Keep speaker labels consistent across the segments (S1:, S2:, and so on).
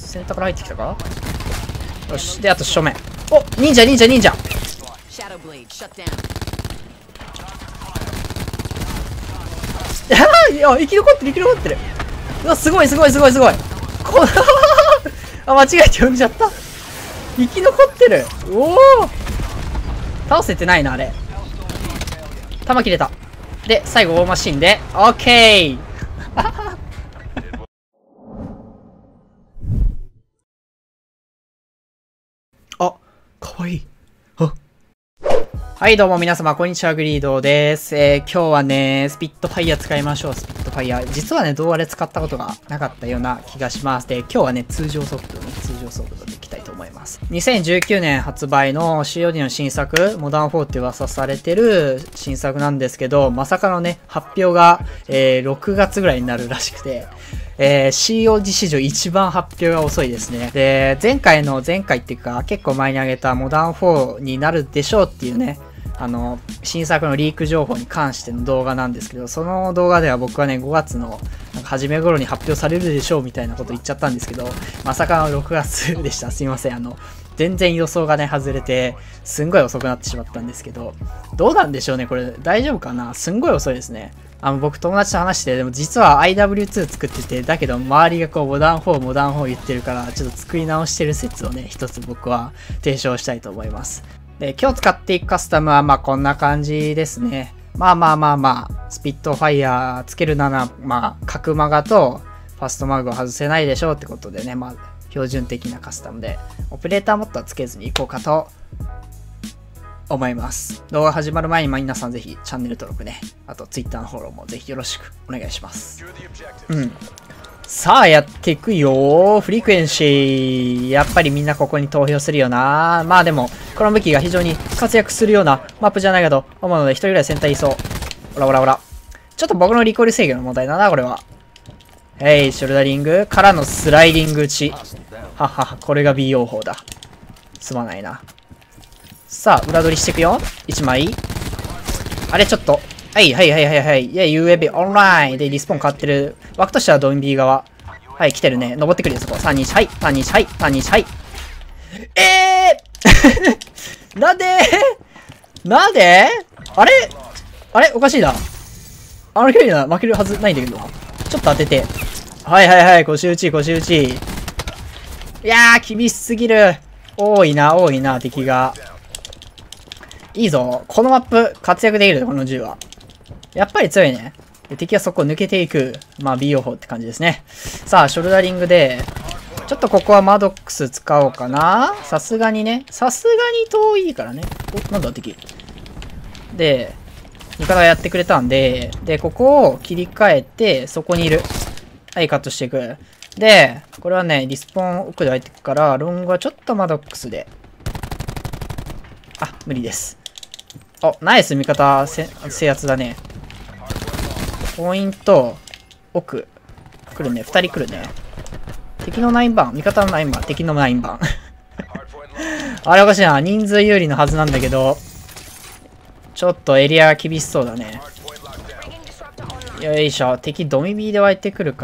S1: センターから入ってきたか。よし。で、あと正面。お、忍者。いや、生き残ってる。うわ、すごい。こあ、間違えて呼んじゃった。生き残ってる。おお。倒せてないな、あれ。弾切れた。で、最後、大マシンで、オッケーあ、かわいい。はい、どうも皆様、こんにちは、グリードです。今日はね、スピットファイヤー使いましょう、スピットファイヤー。実はね、動画で使ったことがなかったような気がします。で、今日はね、通常速度でいきたいと思います。2019年発売の COD の新作、モダン4って噂されてる新作なんですけど、まさかのね、発表が、6月ぐらいになるらしくて、COD 史上一番発表が遅いですね。で、前回っていうか、結構前に上げたモダン4になるでしょうっていうね、新作のリーク情報に関しての動画なんですけど、その動画では僕はね、5月の初め頃に発表されるでしょうみたいなこと言っちゃったんですけど、まさかの6月でした。すいません。全然予想がね、外れて、すんごい遅くなってしまったんですけど、どうなんでしょうね、これ。大丈夫かな？すんごい遅いですね。僕友達と話して、でも実は IW2 作ってて、だけど周りがこうモダン4言ってるから、ちょっと作り直してる説をね、一つ僕は提唱したいと思います。で、今日使っていくカスタムはこんな感じですね。スピットファイヤーつけるなら、角マガとファストマグを外せないでしょうってことでね、標準的なカスタムで、オペレーターモッドはつけずにいこうかと思います。動画始まる前に皆さんぜひチャンネル登録ね、あと Twitter のフォローもぜひよろしくお願いします。さあ、やっていくよ。フリクエンシー。やっぱりみんなここに投票するよな。でも、この武器が非常に活躍するようなマップじゃないかと思うので、一人ぐらい先頭いそう。ほら。ちょっと僕のリコール制御の問題だな、これは。ショルダリングからのスライディング打ち。これが BO 法だ。すまないな。さあ、裏取りしていくよ。1枚。あれ、ちょっと。はい。UAB オンラインでリスポーン変わってる。枠としてはドンビー側。はい、来てるね。登ってくるよ、そこ。3、2、1、はい。3、2、1、はい。3、2、1、はい。なんであれおかしいな。あの距離な、負けるはずないんだけどな。ちょっと当てて。はい。腰打ち。いやー、厳しすぎる。多いな、敵が。いいぞ。このマップ、活躍できる、この銃は。やっぱり強いね。敵はそこを抜けていく。BO 法って感じですね。さあ、ショルダリングで、ちょっとここはマドックス使おうかな。さすがに遠いからね。なんだ、敵。で、味方がやってくれたんで、ここを切り替えて、そこにいる。はい、カットしていく。で、これはね、リスポーン奥で入ってくから、ロングはちょっとマドックスで。あ、無理です。ナイス、味方、制圧だね。ポイント、奥。来るね。2人来るね。敵の9番。味方の9番。敵の9番。あれおかしいな。人数有利のはずなんだけど、ちょっとエリアが厳しそうだね。よいしょ。敵ドミビーで湧いてくるから、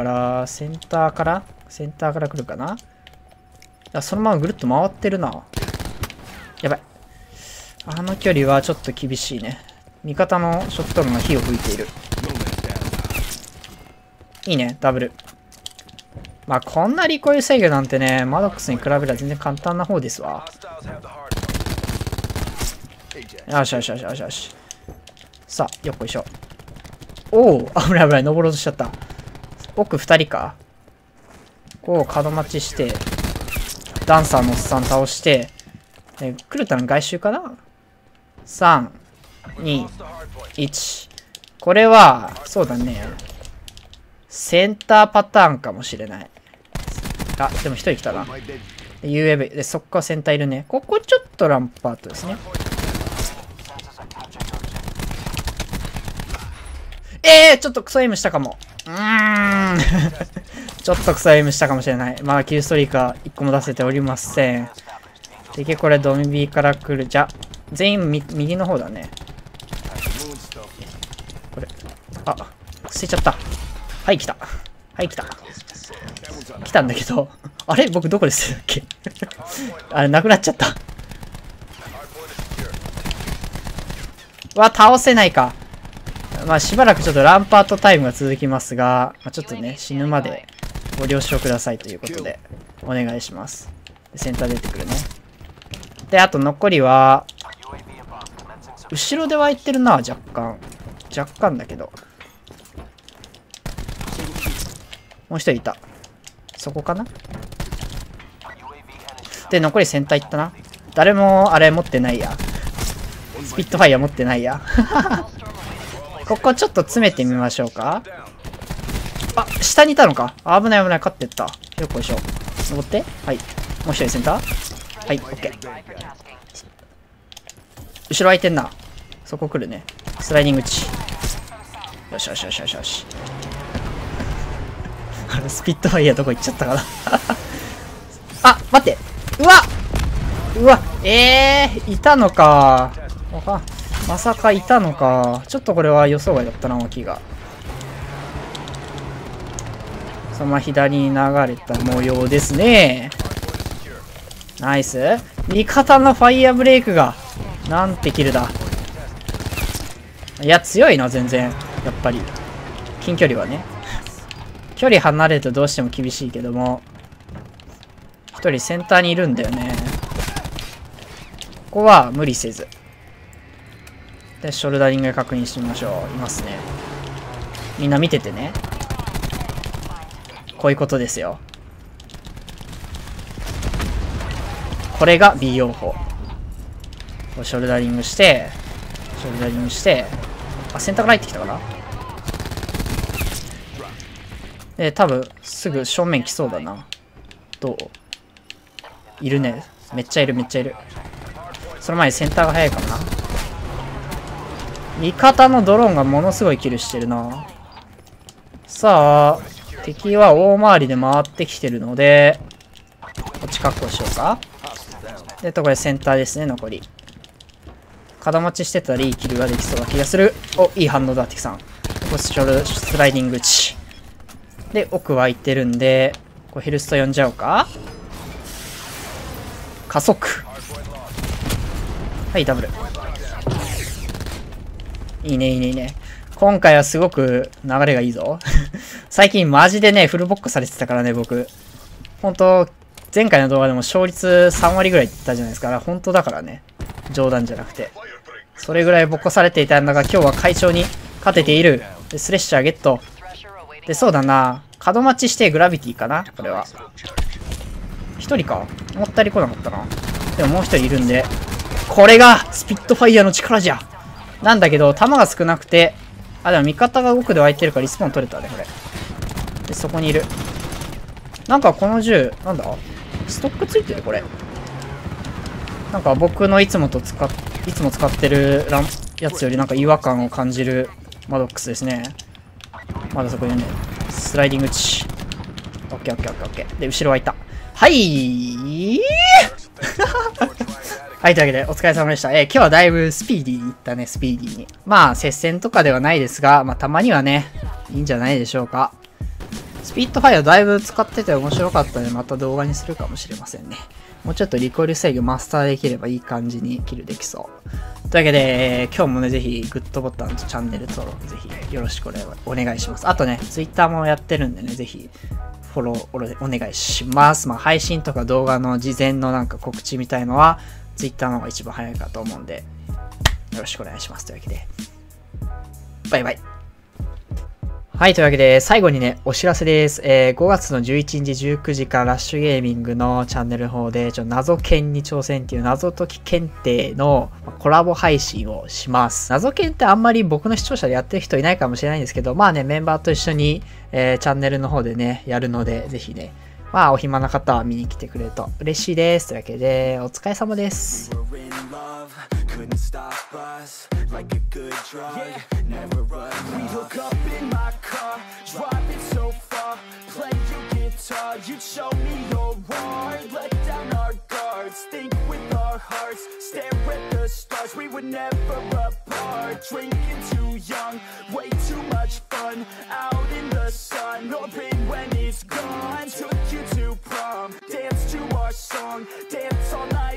S1: センターから来るかな。そのままぐるっと回ってるな。やばい。あの距離はちょっと厳しいね。味方のショットガンが火を吹いている。いいね、ダブル。こんなリコイル制御なんてね、マドックスに比べれば全然簡単な方ですわ。よし。さあ、よっこいしょ。おお、危ない。登ろうとしちゃった。奥2人か。こう、角待ちして、ダンサーのおっさん倒して、来るたの外周かな？ 3、2、1。これは、そうだね。センターパターンかもしれない。あ、でも1人来たな。UAV。で、そっからセンターいるね。ここちょっとランパートですね。ちょっとクソエイムしたかも。ちょっとクソエイムしたかもしれない。キルストリークは1個も出せておりません。敵これドミビーから来る。じゃ、全員右の方だね。これ。捨てちゃった。はい、来た。 来たんだけど、あれ僕どこですっけあれ、なくなっちゃった。わ、倒せないか。まあ、しばらくちょっとランパートタイムが続きますが、まあ、ちょっとね、死ぬまでご了承くださいということで、お願いします。センター出てくるね。で、あと残りは、後ろで湧いてるな、若干。若干だけど。もう一人いた。そこかな。で、残りセンター行ったな。誰も、あれ持ってないや。スピットファイヤー持ってないや。ここちょっと詰めてみましょうか。あ、下にいたのか。危ない危ない、勝ってった。よっこいしょ。登って。はい。もう一人センター。はい、オッケー。後ろ空いてんな。そこ来るね。スライディング値。よしよしよしよしよし。スピットファイヤーどこ行っちゃったかな。あ、待って。うわうわ、いたのか。まさかいたのか。ちょっとこれは予想外だったな、脇が。そのまま左に流れた模様ですね。ナイス。味方のファイヤーブレイクが、なんてキルだ。いや、強いな、全然。やっぱり。近距離はね。距離離れるとどうしても厳しいけども。一人センターにいるんだよね。ここは無理せず。で、ショルダリングで確認してみましょう。いますね。みんな見ててね。こういうことですよ。これが B 用法。ショルダリングして、ショルダリングして、あ、センターから入ってきたかな。で、多分、すぐ正面来そうだな。どう？いるね。めっちゃいる、めっちゃいる。その前にセンターが早いかもな。味方のドローンがものすごいキルしてるな。さあ、敵は大回りで回ってきてるので、こっち確保しようか。で、これセンターですね、残り。角持ちしてたらいいキルができそうな気がする。お、いい反応だ、敵さん。ここスライディング値。で、奥湧いてるんで、こうヘルスト呼んじゃおうか。加速。はい、ダブル。いいね、いいね、いいね。今回はすごく流れがいいぞ。最近マジでね、フルボッコされてたからね、僕。本当前回の動画でも勝率3割ぐらいいったじゃないですか。本当だからね。冗談じゃなくて。それぐらいボッコされていたんだが、今日は快調に勝てている。で、スレッシャーゲット。で、そうだな。角待ちしてグラビティかなこれは。一人か思ったより来なかったな。でももう一人いるんで。これがスピットファイヤーの力じゃ。なんだけど、弾が少なくて、あ、でも味方が奥で湧いてるからリスポーン取れたね、これ。で、そこにいる。なんかこの銃、なんだストックついてるこれ。なんか僕のいつも使ってるやつよりなんか違和感を感じるマドックスですね。まだそこにね、スライディング値。オッケーオッケーオッケーオッケー。で、後ろ湧いた。はいはい、というわけで、お疲れ様でした。今日はだいぶスピーディーにいったね、スピーディーに。まあ、接戦とかではないですが、まあ、たまにはね、いいんじゃないでしょうか。スピットファイアだいぶ使ってて面白かったので、また動画にするかもしれませんね。もうちょっとリコイル制御マスターできればいい感じにキルできそう。というわけで、今日もね、ぜひグッドボタンとチャンネル登録ぜひよろしくお願いします。あとね、Twitter もやってるんでね、ぜひフォローお願いします。まあ、配信とか動画の事前のなんか告知みたいのは、Twitter の方が一番早いかと思うんで、よろしくお願いします。というわけで、バイバイ。はい、というわけで、最後にね、お知らせです。5月の11日19時からラッシュゲーミングのチャンネルの方で、謎検に挑戦っていう謎解き検定のコラボ配信をします。謎検ってあんまり僕の視聴者でやってる人いないかもしれないんですけど、まあね、メンバーと一緒に、チャンネルの方でね、やるので、ぜひね、まあ、お暇な方は見に来てくれると嬉しいです。というわけで、お疲れ様です。Couldn't stop us like a good drug. Never run. We hook up in my car, driving so far. Play your guitar, you show me your heart. Let down our guards, think with our hearts. Stare at the stars, we were never apart. Drinking too young, way too much fun. Out in the sun, or when it's
S2: she's gone. Took you to prom, dance to our song, dance all night